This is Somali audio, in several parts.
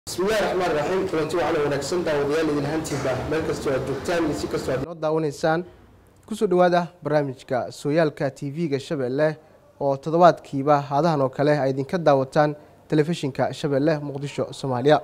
بسم الله الرحمن الرحيم كلنتي وعلى ونكسن داوديال idin hantiba meel kasto aad joogtaan si kasto aad noo daawanaysaan ku soo dhawaada barnaamijka Sooyaalka TV-ga Shabeelle oo toddobaadkiiba hadahan oo kale ay idin ka daawataan telefishinka Shabeelle Muqdisho Soomaaliya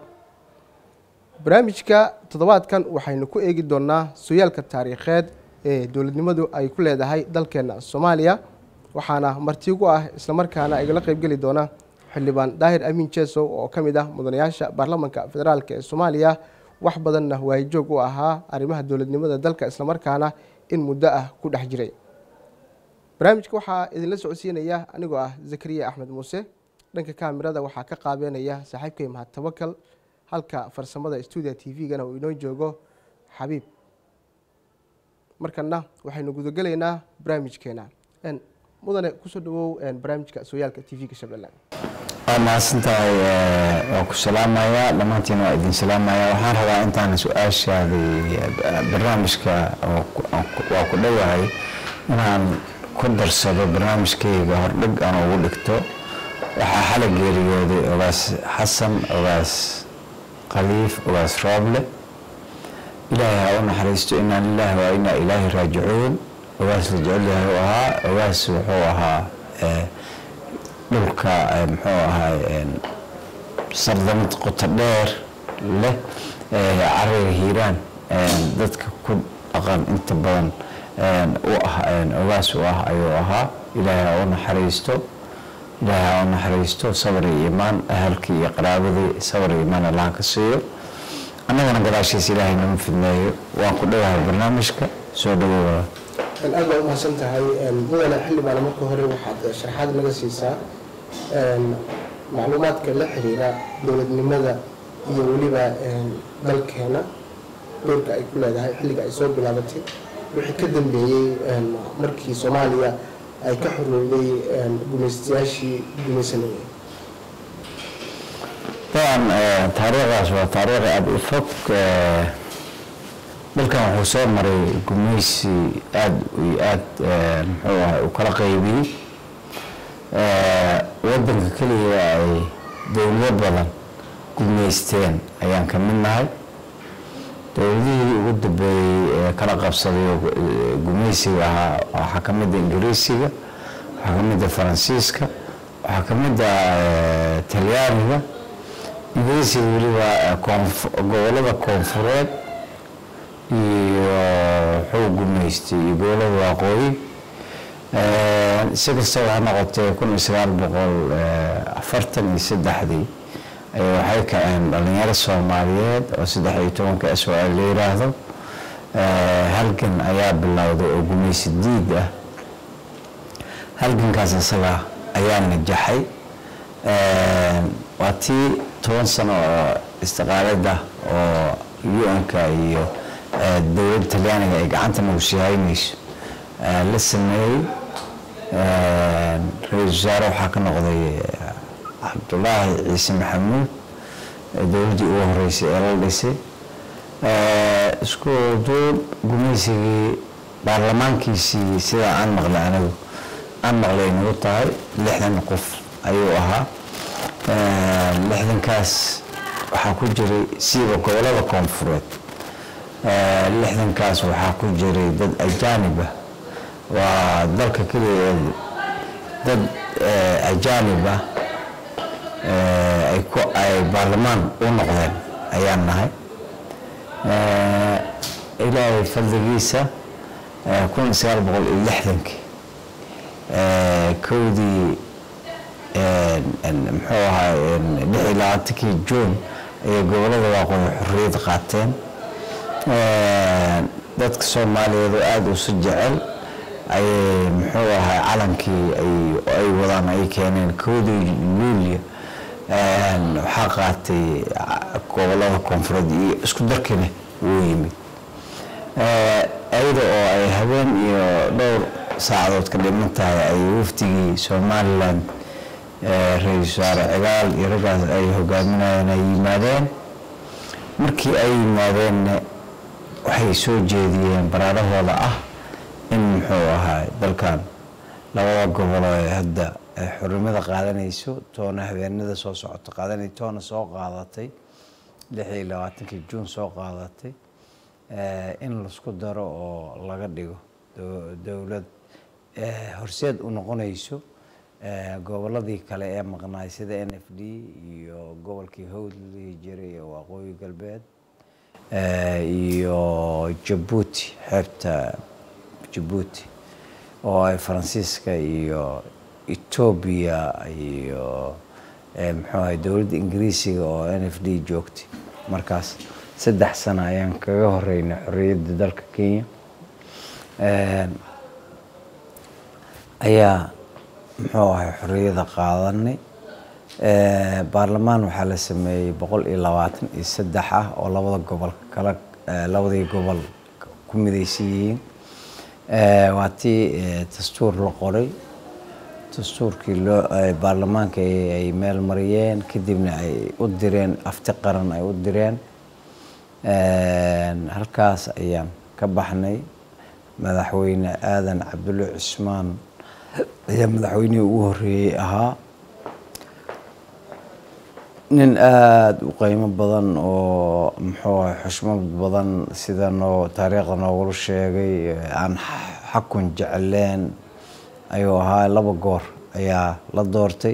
barnaamijka toddobaadkan waxaynu ku eegi doonaa sooyaalka taariikheed ee dawladnimadu ay ku leedahay dalkeena Soomaaliya waxaana marti ugu ah isla markaana igala qayb gali doona xildhibaan Daahir Amiin Jeesow oo kamid ah mudanayaasha baarlamaanka federaalka ee Soomaaliya wax badanna way joog u ahaa arrimaha dawladnimada dalka isla markaana in muddo ah ku dhex jiray barnaamijka waxa idin la socodsiinaya anigoo ah Zakariya Axmed Muuse dhanka kaamirada waxa ka qaabeynaya saaxiibkay Mahad Tawakal halka farsamada studio TV-gana uu inoo joogo Xabiib markana waxaynu gudagaleynaa barnaamijkeena mudane ku soo dhawow barnaamijka Sooyaalka TV-ga Shabeelle ما سنتاي وكسلامايا لما تينا إذن سلامايا وحنا هذا أنت عن سؤال هذه برنامج وكله هاي أنا كدر سبب برنامج كي جهرلق أنا أقولكتو وحالة جيري وبس حسن وبس خليف وبس رابله إلهي هون حريستو إنا لله وإنا إلهي راجعون وبس رجعله وبس وحوها dhulka muxuu ahaa sardamad qoto dheer leh career hiiraan dadka ku dhaqan inta badan ogaas u ah ayuu ahaa ilaahay u naxariisto sabr iyo iimaan ahalkii iyo qaraabadii sabr iyo iimaan Allah ka siiyo annagana gadaashiisa ilaahay nama fidneeyo waan ku dhawahay barnaamijka soo dhawow aad u mahadsantahay mudane xildhibaan marka hore waxaad sharaxaad naga siisaa macluumaadka la xiriira dawladnimada iyo waliba dalkeena doorka ay ku leedahay xilliga ay soo bilaabatay wixii ka dambeeyay markii Soomaaliya ay ka xorowday gumeystayaashii gumeysanayay taariikhdaas waa taariikh aad u fog dalkan wuxuu soo maray gumeysi aad muxuu ahaa u kala qaybiyey wadanka kaliya ay dawlad badan gumeysteen ayaan ka mid nahay dawladihii ugu dambeeyay kala qabsaday gumeysiga ahaa waxaa ka mid ah Ingiriisiga waxaa ka mid ah Faransiiska waxaa ka mid ah Talyaaniga Ingiriisiga weliba gobolada koonfureed iyo wuxuu gumeystay gobolada waqooyi سكستو أنا قلت كل إسرائيل بقول فرتني سدحدي waxay kaceen dhalinyaro Soomaaliyeed oo saddex-iyo-toban SOL la yiraahdo halkan ayaa bilowday oo gumeysi diid ah halkankaas asaga ayaa najaxay waatii 10 sano oo istiqaalada oo UN-ka iyo dawladda Talyaaniga ay gacanta nagu siiyaymayso la sameeyay رئيس وزراء وحكى نقضي عبد الله عيسى محمود دولتي هو رئيس الرئيسي اسكو دول قميسي برلمان كيسي سيدا عن مغلى عن مغلى نوطاي لحنا نقف أيوها لحنا كاس وحكو جري سيبا ولا كونفورت لحنا كاس وحكو جري ضد الجانبه وذلك كله ضد أجانبه أي برلمان ونقدين أيامنا هاي إلى فلذيسة كون سيار بقول اللحظنك كودي محوها لحيلاتك جون يقول هذا واقع حرية قاتين ضدك Soomaaliyeed aad u sujecel ay muxuu ahaa calankii ay wadaan ay keeneen koodii luuliya waxa qaatay gobolada koonfureed iyo isku darkina uu yimid ayada oo ay habeen iyo dhowr saacadood ka dhiman tahay ay waftigii Somaliland ra'iisul wasaare Cigaal iyo ragaas ay hogaaminayeen ay yimaadeen markii ay yimaadeen waxay soo jeediyeen baraarahooda ah in muxuu ahaa dalkan labada gobol ee hadda xurmada qaadanayso toona habeenada soo socota qaadanay toona soo qaadatay 26 Juun soo qaadatay in la isku daro oo laga dhigo dawlad horseed u noqonayso goboladii kale ee maqnaay sida NFD iyo gobolkii Hawd jiray iyo Waqooyi Galbeed iyo Djibouti xeebta Djibouti oo ay Faransiiska iyo Ethiopia iyo maxay dawladda Ingiriisiga oo NFD joogtay markaas 3 sano ayaan kaga horeynay xorriyadda dalka Kenya ayaa muxuu ahay xorriyada qaadanay baarlamaan waxaa la sameeyay 123 ah oo labadii gobol ku midaysiin waatii dastuur la qoray dastuurkii baarlamaanka ay meel mariyeen kadibna ay u direen afti qaran ay u direen halkaas ayaan ka baxnay madaxweyne aadan cabdulle cismaan ayaa madaxweynihii ugu horeeyay ahaa nin aad u qiimo badan oo muxuu ahay xushmad badan sida taariikhda noogu sheegay aan xakun jecleen ayuu ahaa 2 goor ayaa la doortay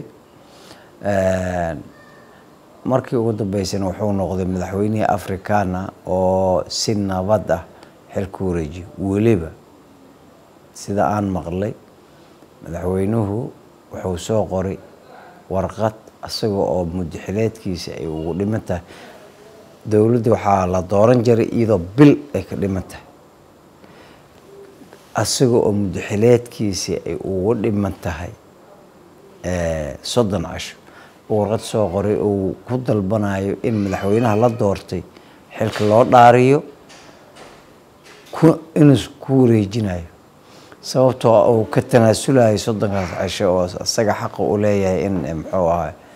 markii ugu dambeysana wuxuu noqday madaxweynihii Afrikaana oo si nabad ah xilku wareejiyay waliba sida aan maqlay madaxweynuhu wuxuu soo qoray warqad asagoo oo mudaxileedkiisa ay ugu dhimantahay dawladda waxaa la dooran jiray iyadoo bil ay ka dhimantahay asagoo oo mudaxileedkiisa ay ugu dhimantahay 30 casho warqad soo qoray oo ku dalbanayo in madaxweynaha la doortay xilka loo dhaariyo inuu ku wareejinayo sababtoo uu ka tanaasulayo 30 casho oo asaga xaq u leeyahay in muxuu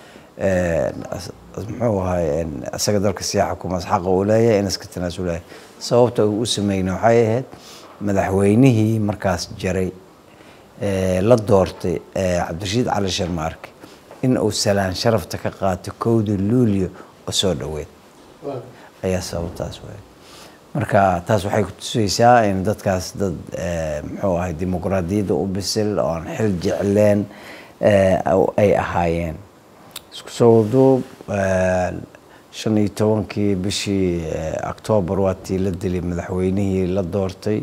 ahay asaga dalka siyaaxa kuma xaq u leeyahay in iska tanaasulayo sababtoo uu sameeyay waxay ahayd madaxweynihii markaas jaray la doortay Cabdirashiid Cali Sharmaarke in uu salaan sharafta ka qaato 1 Luulyo oo soo dhaweed ayaa sababtaas weey marka taas waxay ku tusaysaa in dadkaas dad muxuu ahay dimuqraadiyadda u bisil oo xil jecleen ay ahaayeen isku soo duub 15 bishii Oktoobar waatii la dilay madaxweynihii la doortay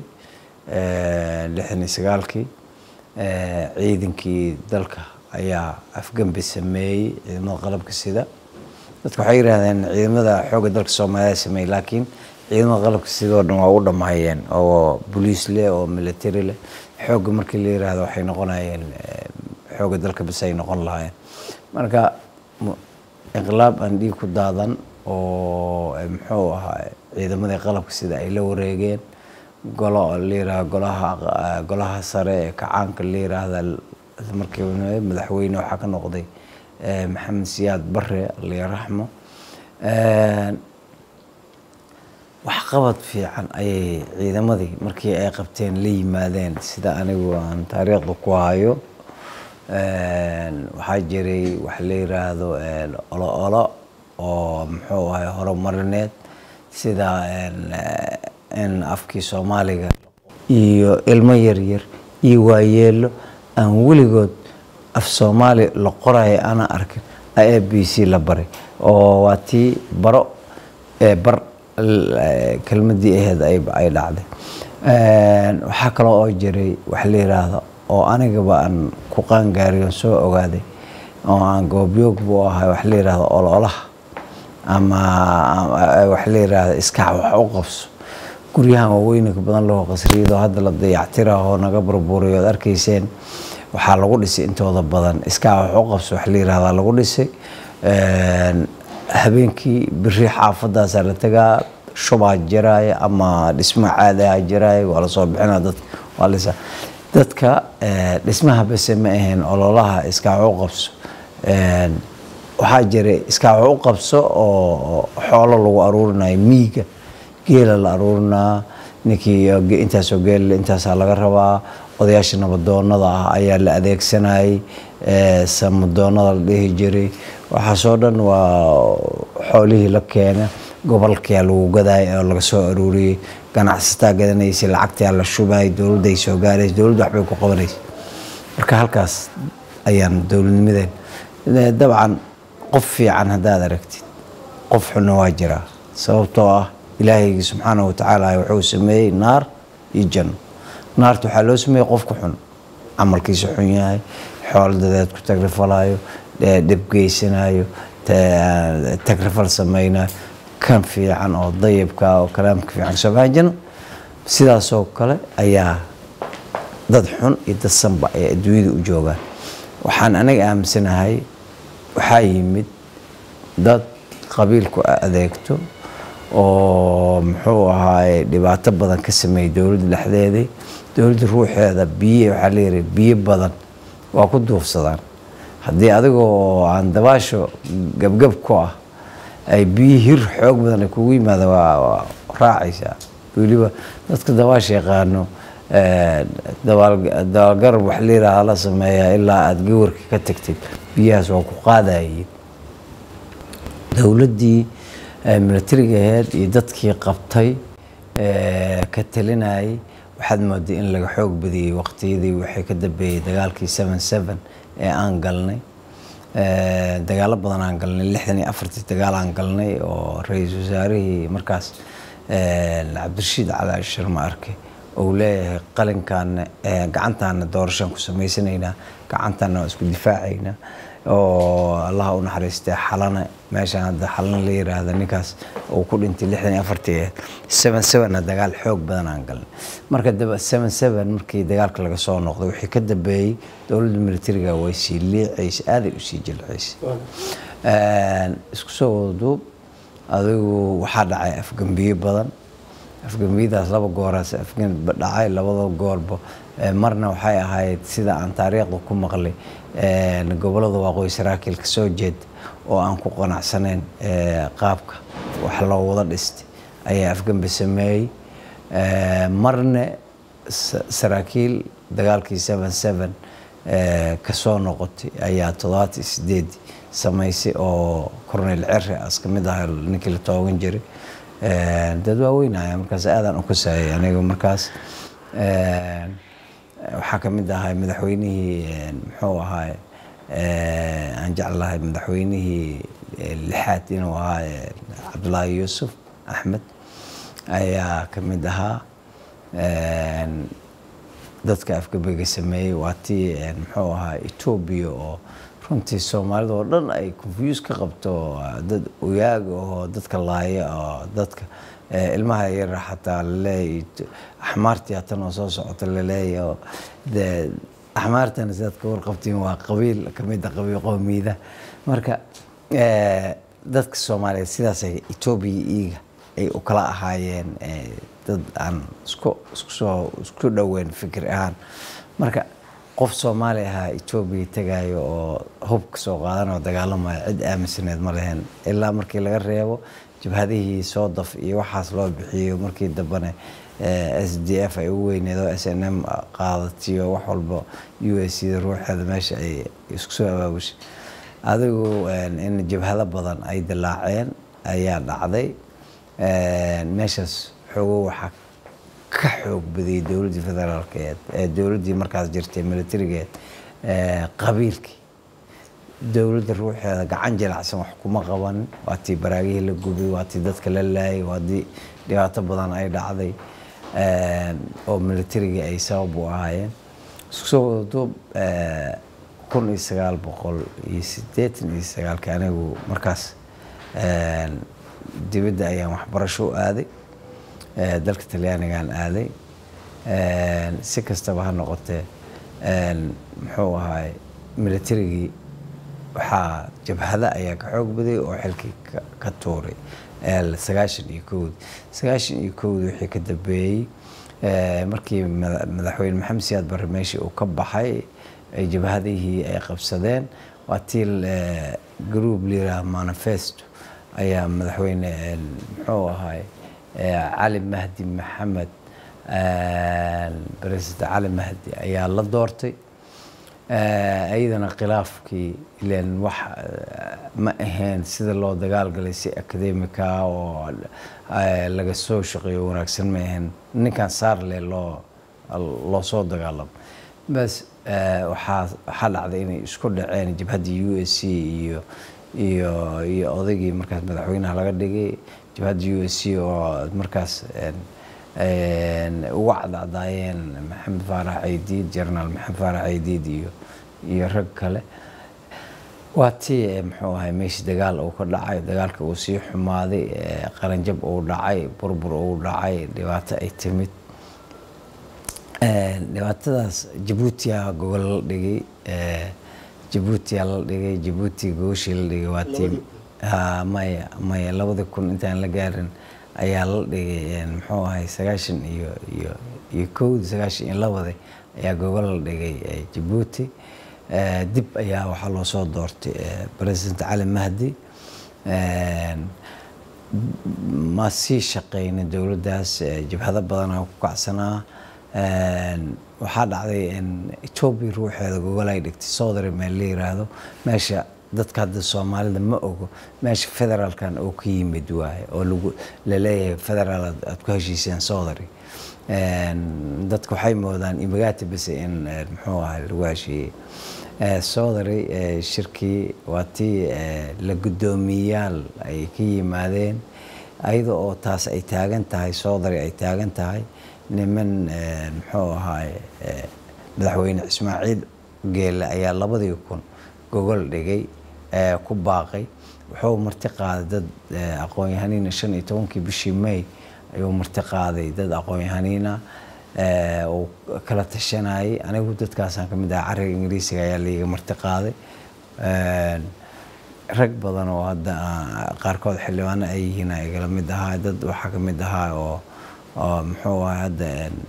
69 ciidankii dalka ayaa afgambi sameeyay ciidamada qalabka sida dadku waxay yiraahdeen ciidamada xoogga dalka Soomaaliya sameeyay laakiin ciidamada qalabka sidoo dhan waa u dhamaayeen oo police leh oo military leh xoogga markii la yiraahdo waxay noqonayeen xoogga dalka bas ay noqon lahaayeen marka inqilaab aan dhiig ku daadan oo muxuu ahaa ciidamada qalabka sida ay la wareegeen golaha sare ee kacaanka la yiraahdo markii madaxweyne waxa ka noqday Maxamed Siyaad Barre Allah yarxamo wax qabad fiican ay ciidamadii markii ay qabteen la yimaadeen sida anigu aan taariikhda ku hayo waxa jiray wax la yiraahdo olo oo muxuu ahay horumarineed sida in afkii Soomaaliga iyo ilmo yar iyo waayeelo aan weligood af Soomaali la qoray ana arkin ABC la baray oo waati baro bar kelmadii ahayd ay dhacday waxa kale oo jiray wax la yiraahdo oo anigaba aan ku qaan gaariyo soo ogaaday oo aan goobyoog buu ahay wax la yiraahdo ololaha ama wax la yiraahdo iska wax u qabso guryahan waaweyn ka badan loo qasriyo hadda la dayactirayo naga burburiyo arkayseen waxaa lagu dhisay intooda badan iska wax u qabso wax la yiraahdo lagu dhisay habeenkii biri xaafadaas la tagaa shubaa jiraay ama dhismo caadi ah jiraay wala soo bixina dadka dhismaha bas ma ahayn ololaha iska wax u qabso waxaa jiray iska wax u qabso oo xoolo lagu aruurinayo miiga geela la aruurinaa ninkii intaas oo geel intaas laga rabaa odayaasha nabadoonnada ah ayaa la adeegsanayay samadoonnada la dhihi jiray waxa soo dhan waa xoolihii la keenay gobolka lagu gaday oo laga soo aruuriyay ganacsatada gadanaysa lacagta la shubay dawladda ay soo gaarayso dawladda waxbay ku qabanayso marka halkaas ayaan dawladnimadeen dabcan qof fiican hadaad aragtid qof xun waa jira sababtoo ah ilaahay subhanahu wa ta'ala wuxuu sameeyay naar iyo janno naartu waxa loo sameeyay qofka xun amalkiisa xun yahay xoolo dad ku tagrifalayo dib geysanayo tagrifal sameeyna kan fiican oo dayibka oo kalaamka fiican sabaajin sidaas oo kale ayaa dad xun iyo dad sanba ay adduunyada u joogaan waxaan anaga aaminsanahay waxa yimid dad qabiilku adeegto oo muxuu ahaay dhibaato badan ka sameeyay dawladda dhexdeeda dawladda ruuxeeda biyo waxa la yiri biyo badan waa ku duufsadaan haddii adigoo aan dabaasho gabgab ku ah ay biyo hir xoog badan kugu yimaado waa raacaysa waliba dadka dabaasha yaqaano dabaal wax la yiraahdo la sameeyaa ilaa aad gawarka ka tagtid biyahaas waa ku qaadayeen dawladdii militariga ahayd iyo dadkii qabtay ka talinayay waxaad mooday in laga xoog badiyay waqtiyadii waxay ka dambeeyay dagaalkii 77 ee aan galnay dagaalo badan aan galnay 64 dagaal aan galnay oo ra'iisul wasaarihii markaas Cabdirashiid Cali Sharma arkay oo leeyahay qalinkan gacantaana doorasho ku sameysanaynaa gacantaana isku difaacayna oo Allah u naxariistay xalana meeshaan hadda xalana la yiraahdo ninkaas oo ku dhintay 64 77 dagaal xoog badan aan galnay marka daba 77 markii dagaalka laga soo noqday wixii ka dambeeyay dawladda militariga way sii liicays aad u sii jilcays isku soo duub adigu waxa dhacay afgambiyo badan afgambidaas laba gooraas afgan dhacay labada goorba marna waxay ahayd sida aan taariikhda ku maqlay gobolada waqooyi saraakiil ka soo jeed oo aan ku qanacsaneen qaabka wax loo wada dhistay ayaa afgambi sameeyay marna saraakiil dagaalkii 77 ka soo noqotay ayaa 78 samaysay oo Cornel Cerre as kamid ah ninkii la toogan jiray dad waaweyn ayaa markaas aadan u kasay aniga markaas waxa kamid ahaa madaxweynihii muxuu ahaa aan jeclahay madaxweynihii lixaad inuu ahaa Cabdullaahi Yuusuf Axmed ayaa kamid ahaa dadka afgabiga sameeyay waatii muxuu ahaa Ethiopia oo runtii Soomaalida oo dhan ay confuse ka qabto dad uyaaga oo dadka laaya oo dadka ilmaha yar xataa leey axmaartii tan soo socota leeyo axmaartan dadka warqabtiin waa qabiil kamid ah qabiil qowmiyada marka dadka Soomaaliyeed sidaas ay Ethiopia ay u kala ahaayeen dad aan isku dhaweyn fikir ahaan marka qof Soomaali ah Ethiopia tagayo oo hubka soo qaadanay dagaalamay cid aaminsaneed ma lahayn ilaa markii laga reebo jabhadihii soo daf iyo waxaas loo bixiyo markii dambana SDF ay u weyneedo SNM qaadatiyo wax walba US ruuxeeda meesha ay isku soo abaabushay adigu in jabhada badan ay dilaaceen ayaa dhacday meeshaas xogo waxa ka xoog badiyay dawladda federaalka ee dawladdii markaas jirtay militariga qabiilkii dawladda ruuxeeda gacan jilacsan wax kuma qaban waatii baraagihii la gubay waatii dadka la laayay waatii dhibaato badan ay dhacday oo militariga ay sabab u ahaayeen isku soo duub 1989 anigu markaas dibadda ayaan waxbarasho aaday dalka Talyaaniga aan aaday si kastaba ha noqotee muxuu ahaay militarigii waxa jabhada ayaa ka xoog baday oo xilkii ka tuuray 91 wixii ka dambeeyay markii madaxweyne Maxamed Siyaad Barre meeshii uu ka baxay ay jabhadihii ay qabsadeen waatii group leader manifesto ayaa madaxweyne muxuu ahaay علي مهدي محمد برئيس علي مهدي ayaa la doortay أيضا khilaafkii ileen wax ma ahayn sida loo dagaal galay si akademika oo laga soo shaqeeyo wanaagsan ma ahayn ninkan saar leh loo soo dagaalamo bas waxaa dhacday inay isku dhaceen jabhaddii USC iyo odaygii markaas madaxweynaha laga dhigay jabhaddii USC oo markaas uga cadcadaayeen maxamed faarax caydiid jenaraal maxamed faarax caydiid iyo rag kale waa tii muxuu ahay meeshii dagaal uu ka dhacay dagaalka uu sii xumaaday qaranjab uu dhacay burbur uu dhacay dhibaato ay timid dhibaatadaas Jabuutiya gogol la dhigay Jabuutiya la dhigay Jabuuti gooshii la dhigay waa tii maya 2000 intaan la gaarin ayaa la dhigay muxuu ahay 90 iyo 92 ayaa gogol la dhigay Jabuuti dib ayaa waxaa loo soo doortay president Cali Mahdi ma sii shaqeynay dowladdaas jabhado badan oo ku kacsanaa waxaa dhacday in Ethiopia ruuxeeda gogol ay dhigtay Soodari meel la yiraahdo meesha dadka hadda Soomaalida ma ogo meesha federaalkan oo ka yimid waaye oo lagu leeyahay federaal aad ku heshiiseen Soodari dadku waxay moodaan imagaati bas in muxuu ahay lagu heshiiyey Soodari shirkii waa tii la guddoomiyaal ay ka yimaadeen ayadoo oo taas ay taagan tahay Soodari ay taagan tahay niman muxuu ahay madaxweyne Ismaaciil Geelle ayaa 2000 gogol dhigay ku baaqay wuxuu marti qaaday dad aqoon-yahaniin 15 bishii May ayuu marti qaaday dad aqoon-yahaniina oo kala tashanayay anigu dadkaasaan ka mid ah cariga Ingiriisiga ayaa liiga marti qaaday rag badan oo hadda qaarkood xildhibaano ay yihiin ay kala mid ahaa dad waxa ka mid ahaa oo muxuu ahaa hadda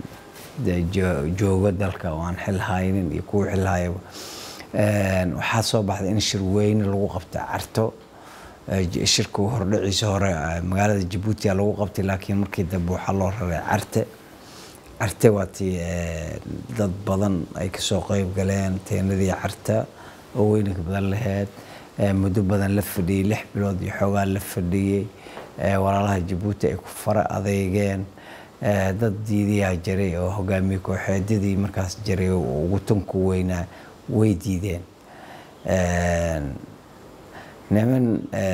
jooga dalka oo aan xil haynin iyo kuwa xil hayaba waxaa soo baxday in shir weyn lagu qabtay Carto shirku hordhiciisa hore magaalada Jabuuti lagu qabtay laakiin markii dambe waxaa loo raray Carte waa tii dad badan ay ka soo qayb galeen teenadii Carta oo weyn ka badan lahayd muddo badan la fadhiyay 6 bilood iyo xoogaa la fadhiyay walaalaha Jabuuti ay ku fara adeegeen dad diidiyaa jiray oo hogaamiye kooxeedadii markaas jiray oo ugu tunku weynaa way diideen niman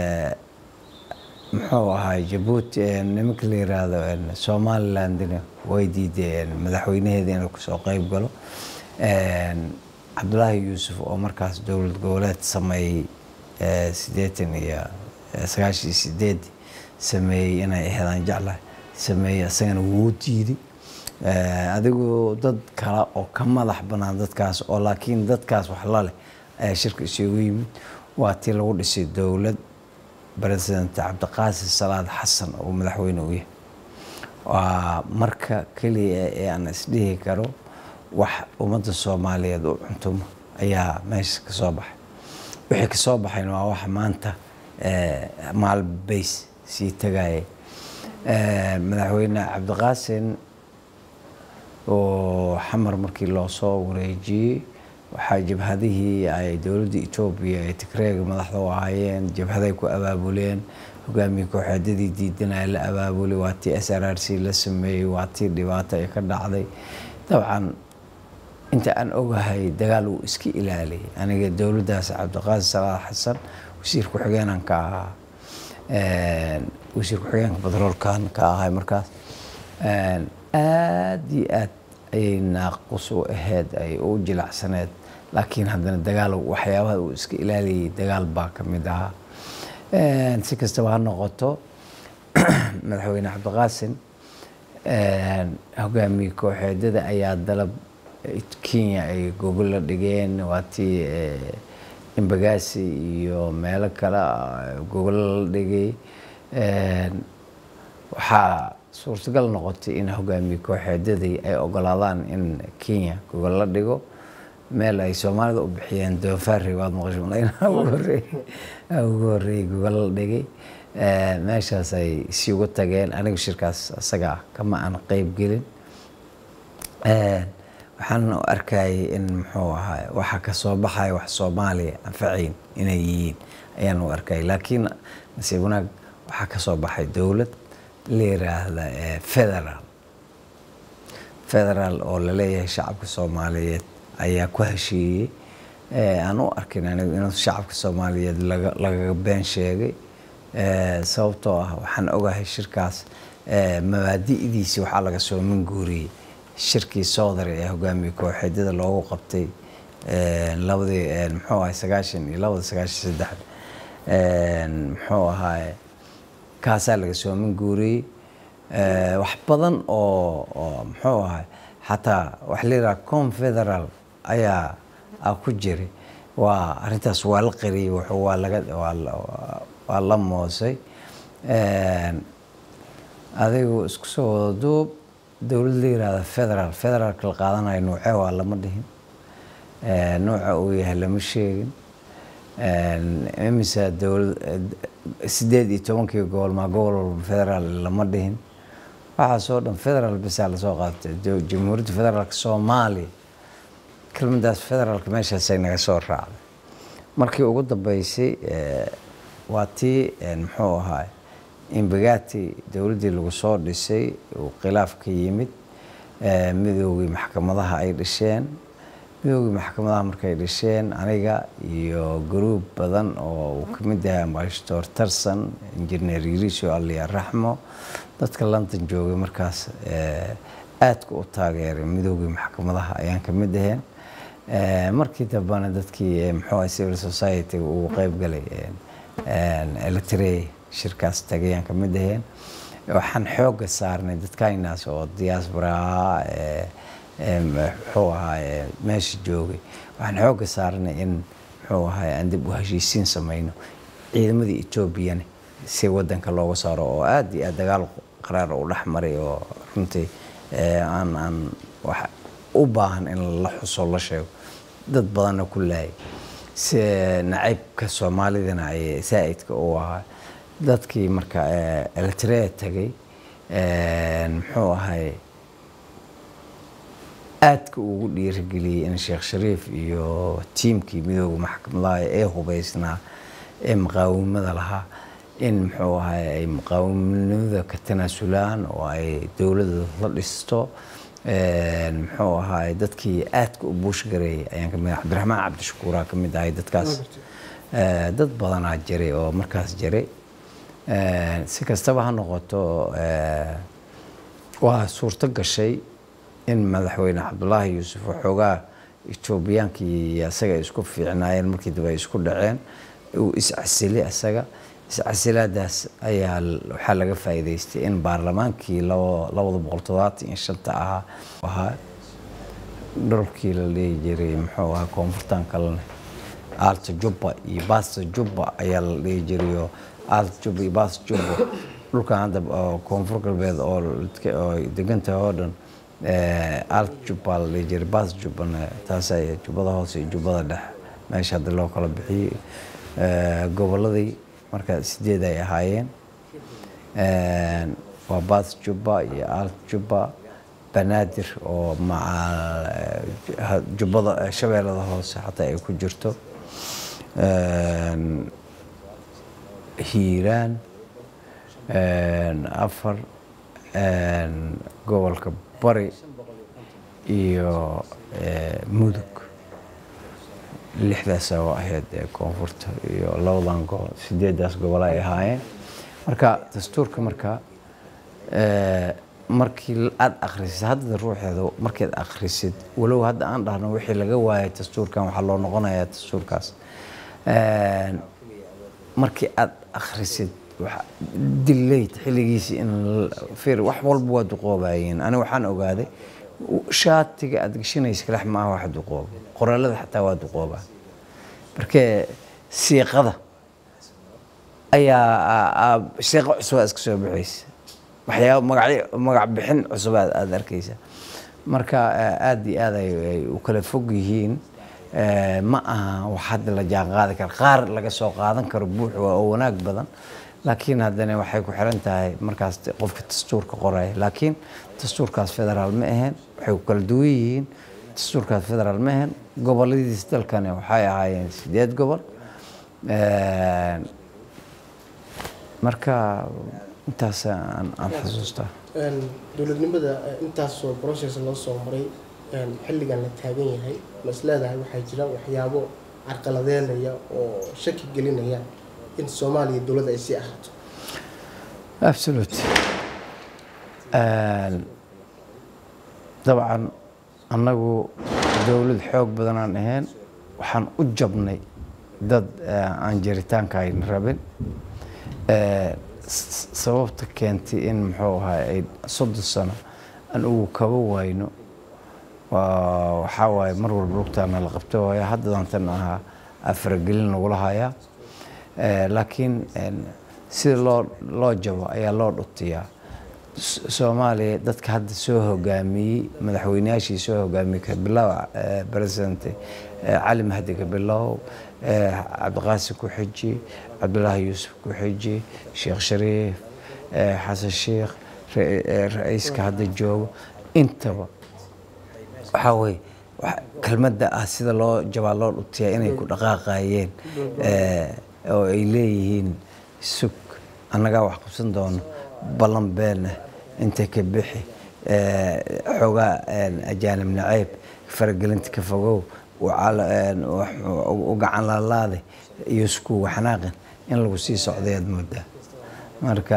muxuu ahay Jabuuti nimanka la yiraahdo Somalilandna way diideen madaxweynaheeda inuu kasoo qayb galo Cabdullaahi Yuusuf oo markaas dowlad goboleed sameeyay 98 sameeyay inay ahaadaan jeclahay sameeyay asagana wuu diiday adigu dad kale oo ka madax banaan dadkaas oo laakiin dadkaas wax la leh ayaa shirka isugu yimid waa tii lagu dhisay dowlad president Cabdiqaasim Salaad Xasan oo madaxweyne u yahay waa marka kaliya ee aan isdhihi karo wax ummadda Soomaaliyeed oo cuntumo ayaa meesha ka soo baxay wixii ka soo baxayna waa wax maanta maalbays sii tagay madaxweyne Cabdiqaasim oo xamar markii loo soo wareejiyay waxaa jabhadihii ay dowladda Ethiopia ay Tigreega madaxda u ahaayeen jabhaday ku abaabuleen hogaamiye kooxeedadii diidanay la abaabulay waa tii SRRC la sameeyay waa tii dhibaato ay ka dhacday dabcan inta aan ogahay dagaal uu iska ilaaliyay aniga dowladdaas Cabdiqaasim Salaad Xasan wasiir ku xigeenan ka ahaa wasiir ku xigeenka batroolkan ka ahay markaas aad iyo aad ayay naaqus u ahayd ay u jilacsaneed laakiin haddana dagaal waxyaabaha uu iska ilaaliyay dagaal baa ka mid ahaa si kastaba ha noqoto madaxweyne Cabdiqaasim hogaamiye kooxeedada ayaa dalab Kenya ay gogol la dhigeen waa tii Embagaasi iyo meelo kale gogol la dhigay waxaa suurtagal noqotay in hogaamiye kooxeedadii ay ogolaadaan in Kenya gogol la dhigo meel ay Soomaalida u bixiyeen doofaarri waad maqashay ugu horreeyay gogol la dhigay meeshaas ay si uga tageen anigu shirkaas asaga kama aan qayb gelin waxaan arkay in muxuu ahaa waxa ka soo baxay wax Soomaaliya anfaciin inay yihiin ayaan u arkay laakiin nasiib wanaag waxa ka soo baxay dawlad la yiraahdo federal oo la leeyahay shacabka Soomaaliyeed ayaa ku heshiiyay aan u arkin inuu shacabka Soomaaliyeed laga been sheegay sababtoo ah waxaan ogahay shirkaas mabaadi'diisa waxa laga soo minguuriyay shirkii Soodari ee hogaamiye kooxeedyada loogu qabtay labadii muxuu ahaa 92 muxuu ahaa kaasaa laga soo minguuriyay wax badan oo muxuu ahaa xataa wax la yiraahdo confederal ayaa ku jiray waa arintaas waa la qariyay waa la moosay adigu isku soo duub dawlad la yiraahdo federal kala qaadanayo nooca waa lama dhihin nooca uu yahay lama sheegin imisa dawlad 18 gobol federal lama dhihin waxa soo dhan federal bas la soo qaatay jamhuuriyadda federaalka Soomaaliya kelmadaas federaalka meeshaas ay naga soo raacday markii ugu dambeysay waa tii muxuu ahaa inbagaati dawladdii lagu soo dhisay oo khilaaf ka yimid midowgii maxkamadaha ay dhisheen midowgii maxkamadaha markay dhisheen aniga iyo group badan oo uu ka mid yahay ambassador Tarsan engineer Yiriso Aliya Raxmo dadka London joogay markaas aad ku taageeray midowgii maxkamadaha ayaan ka mid ahayn markii dambana dadkii muxuu ahaa civil society uu qayb galay electric shirkaas tagayaan ka mid ahayn waxaan xoog saarnay dadkaynaas oo diaspora muxuu ahaa meesha joogay waxaan xoog saarnay in muxuu ahaa aan dib u heshiisiin sameeyno ciidamadii Ethiopia si wadanka looga saaro oo aad iyo aad dagaal qaraar u dhaxmaray oo runtii aan wax u baahan in la xuso la sheego dad badan ku laay si naciibka Soomaalidana ay saaidka u ahaa dadkii marka electric tagay muxuu ahaa aadka ugu dhiirigeliyay in Sheekh Shariif iyo teamkii midowga maxkamadaha ee hubaysnaa ee muqaawamada lahaa in muxuu ahaa ay muqaawamada ka tanaasulaan oo ay dawladda la dhisto muxuu ahaa dadkii aadka u buush gareeyay ayaan ka mid Cabdiraxmaan Cabdishakuur ka mid ahay dadkaas dad badan jiray oo markaas jiray si kastaba ha noqoto waa suurto gashay in madaxweyne Cabdullaahi Yuusuf xoogaa Ethiopiankii asaga isku fiicnaayeen markii dib ay isku dhaceen uu iscasilay asaga iscasilaadaas ayaa waxa laga faa'iideystay in baarlamaankii 275 ahaa dhulkii la leeyahay muxuu ahaa koonfurtan kalena Alta Jubba iyo Basta Jubba ayaa la leeyahay Alta Jubba iyo Basta Jubba dhulka hadda koonfur galbeed oo deganta oo dhan Alta Jubba la leeyahay Basta Jubba taas ay jubbada hoose iyo jubbada dhexe meesha hadda loo kala bixiyay goboladii marka 8 ay ahaayeen waa Basta Jubba iyo Alta Jubba banaadir oo jubbada shabeellada hoose xataa ay ku jirto hiiraan afar gobolka bari iyo mudug 6daas oo ahayd koonfurta iyo 8daas gobol ay ahaayeen marka dastuurka marka markii aad akhrisid hadda ruuxeedu markii aad akhrisid walow hadda aan dhahno wixii laga waayay dastuurkan waxa loo noqonayaa dastuurkaas markii aad akhrisid waxa dileyd xiligiisi in fiir wax walba waa duqoobayeen ani waxaan ogaaday shaatiga aad gashanaysid kalax ma aha wax duqoob qoraalada xataa waa duqooba marka siiqada ayaa siiqo cusub iska soo bixaysa waxyaabo magac bixin cusub aad arkaysa marka aad iyo aad ay u kala fog yihiin ma aha wax hadda la jaan qaadi karo qaar laga soo qaadan karo buux oo wanaag badan laakiin haddana waxay ku xiran tahay markaas qofka dastuurka qoray laakiin dastuurkaas federaal ma ahayn waxay ku kala duwan yihiin dastuurkaas federaal ma ahayn goboladiis dalkani waxay ahaayeen 8 gobol marka intaas aan xasuustaa dowladnimada intaas oo process loo soo maray xilligan la taagan yahay mas'aladaha waxay jiraan waxyaabo carqaladeynaya oo shaki gelinaya in Soomaaliya dowladda ay sii ahaato absolutely طبعا annagu dowlad xoog badan aan ahayn waxaan u jabnay dad aan jiritaanka ay rabin sababta keentay in muxuu ahaa ay 30 sano aan ugu kaba wayno waxa waaye mar walba lugtaana la qabto waaye haddaan tan ahaa afragelin lagu lahayaa laakiin sida loo jabo ayaa loo dhutiyaa Soomaaliya dadka hadda soo hogaamiyay madaxweynayaashii soo hogaamiyay ka bilow president Ali Mahdi ka bilow Cabdiqaasim ku xiji Cabdullaahi Yuusuf ku xiji Sheekh Shariif Xasan Sheekh ra'iiska hadda joogo intaba waxa way kelmadda sida loo jabaa loo dhutiyaa inay ku dhaqaaqayeen oo ay leeyihiin sug annaga wax qabsan doono ballan been inta ka bixi xogaa ajaanib nacayb faragelinta ka fogow u gacan laalaade iyo isku waxnaaqin in lagu sii socdeed muddo marka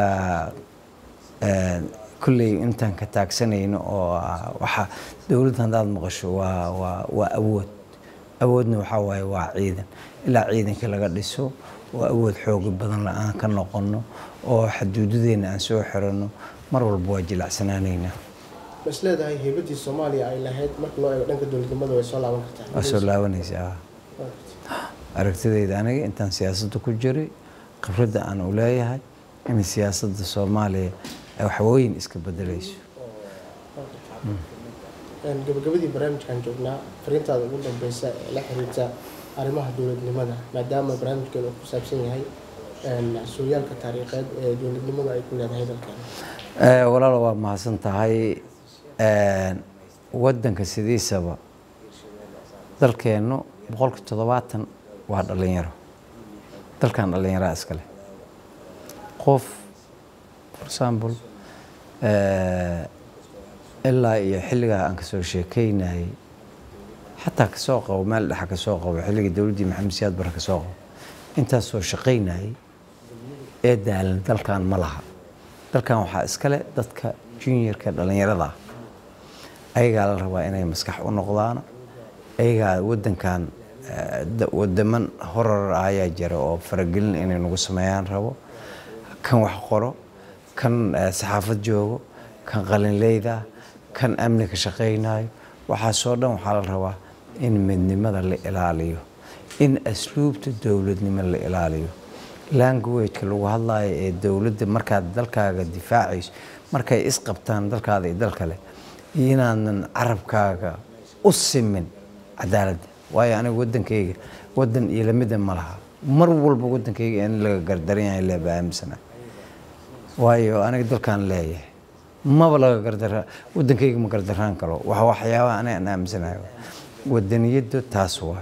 kulley intaan ka taagsanayno oo waxa dawladda haddaad maqasho waa awoodna waxa waaye waa ciidan ilaa ciidanka laga dhiso waa awood xoog badan la aan ka noqono oo xuduudadeena aan soo xirano mar walba waa jilacsanaanayna mas'aladahay heybadii Soomaaliya ay lahayd marka loo eego dhanka dowladnimada way soo laaban kartaa waa soo laabanaysaa aragtidayda aniga intaan siyaasadda ku jiray khibradda aan u leeyahay in siyaasadda Soomaaliya ay wax weyn iska bedelayso gabagabadii barnaamijkan joognaa fariintaada ugu dambaysa ee la xiriirta arrimaha dowladnimada maadaama barnaamijkeenu ku saabsan yahay sooyaalka taariikheed ee dowladnimada ay ku leedahay dalkeena walaalo waa mahadsan tahay waddanka sidiisaba dalkeenu 70% waa dhalinyaro dalkan dhalinyaro iska leh qof for example ilaa iyo xilliga aan ka soo sheekeynay xataa ka soo qabo meel dhaxa ka soo qabo xilliga dawladda Maxamed Siyaad Barre ka soo qabo intaas soo shaqeynay ee daalan dalkan ma laha dalkan waxa iska leh dadka juniorka dhalinyarada ayaga la rabaa inay maskax u noqdaan ayaga waddankan wadaman horor ayaa jira oo faragelin inay nagu sameeyaan rabo kan wax qoro kan saxaafad joogo kan qalinleyda kan amni ka shaqeynayo waxa soo dhan waxa la rabaa in midnimada la ilaaliyo in asluubta dawladnimada la ilaaliyo language lagu hadlayo ee dawladda marka dalkaaga difaacayso markay isqabtaan dalkaada iyo dalkale inaanan carabkaaga u simin cadaaladda waayo aniga waddankayga waddan iyo lamida ma laha mar walba waddankayga in laga gardaran yahay la baamsana waayo aniga dalkan leeyahay maba laga gardara waddankayga ma gardaraan karo waxyaabaha aan aaminsanayo waddaniyadda taas waa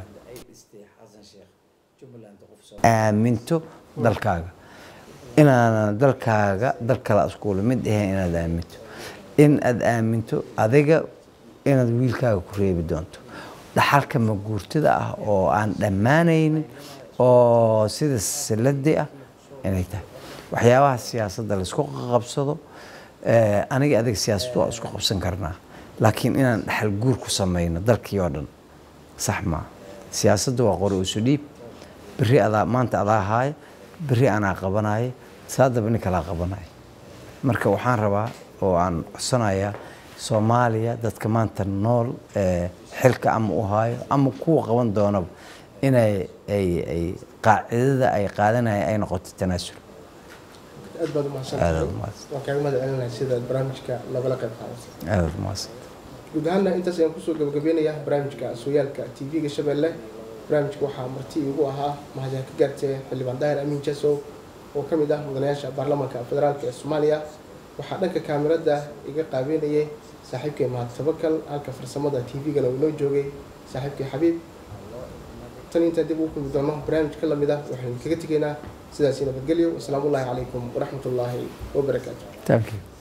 aaminto dalkaaga inaan dalkaaga dal kale isku mid ahayn inaad aaminto in aad aaminto adiga inaad wiilkaaga ku reebi doonto dhaxalka maguurtada ah oo aan dhammaanaynin oo sida siladi ah inay tahay waxyaabaha siyaasadda la isku qabsado aniga adiga siyaasaddu waa isku qabsan karnaa laakiin inaan dhaxal guur ku samayno dalkii oo dhan sax ma siyaasaddu waa qori isu dhiib biri adaa maanta adaa haay biri anaa qabanaayo saadaba nin kala qabanaayo marka waxaan rabaa oo aan codsanayaa Soomaaliya dadka maanta nool xilka ama u haayo ama kuwa qaban doonaba inay ay qaacidada ay qaadanayaan ay noqoto tanaasul aad baad mahadsantahay waan kaaga mahadcelinahay sida barnaamijka lagala qayb qaadatay aad mahadsan guud ahaan intaas ayaan kusoo gabagabeynayaa barnaamijka sooyaalka TV-ga Shabeelle barnaamijka waxaa marti ugu ahaa mahadsan ka gaartay xildhibaan Daahir Amiin Jasow oo ka mid ah mudanayaasha baarlamaanka federaalka ee Soomaaliya waxaa dhanka kaamirada iga qaabeynayay saaxiibkay mahad tabakal halka farsamada TV-gana uu noo joogay saaxiibkay xabiib tan inta dib u kulmi doono barnaamij ka lamid ah waxaynu kaga tegaynaa sidaas nabadgelyo wasalaamu calaykum waraxmatullaahi wabarakaatu. Thank you.